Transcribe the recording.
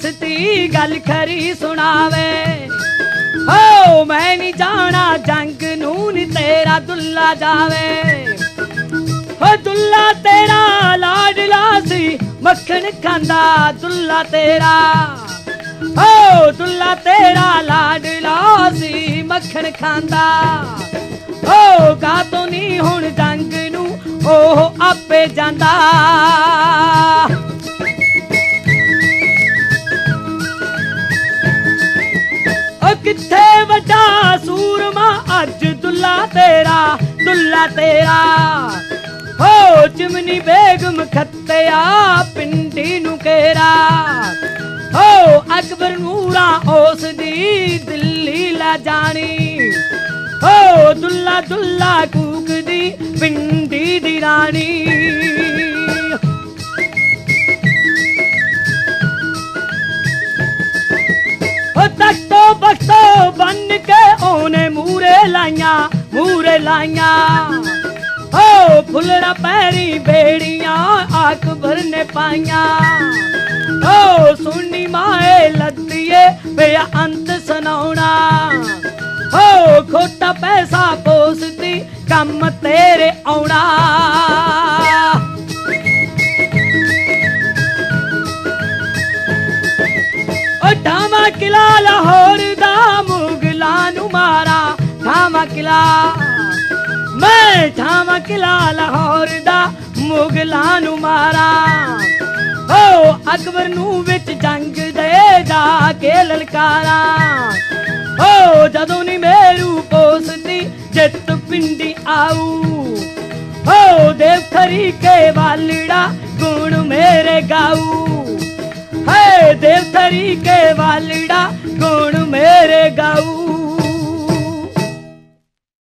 पोसती गल खरी सुनावे। हो मैं नहीं जाना जंग नून तेरा दुल्ला जावे। हो दुल्ला तेरा लाडला सी मक्खन खांदा दुल्ला तेरा। हो दुल्ला तेरा लाडला सी मक्खन खांदा। हो गा तो नहीं हुण जंग नू ओह आपे जांदा। ओ किथे वड्डा सूरमा अज दुल्ला तेरा दुल्ला तेरा। हो चिमनी बेगम खत्या पिंडी नू केरा। हो अकबर नूरा उस दी दिल्ली ला जानी। हो दुल्ला दुल्ला कूक दी पिंडी दी रानी। हो तख्तो बख्तो बन के ओने मूरे लाइया मूरे लाइया। हो फुलड़ा पैरी बेड़ियां अकबर ने पाइया। हो सुनी माए लद्दिए पिया अंत सुनाउणा। हो खोटा पैसा पोसती कम तेरे आउणा। ओ ढावा किला लाहौर दा मुगलां नू मारा ढावा किला। मैं ढावा किला लाहौर दा मुगलां नू मारा। हो अकबर नू विच जंग दे जाके ललकारा। हो जदों नी मेरू पोसती जित पिंडी आऊ। हो देवथरी के वालड़ा गुण मेरे गाऊ। है देवथरी के वालड़ा गुण मेरे गाऊ।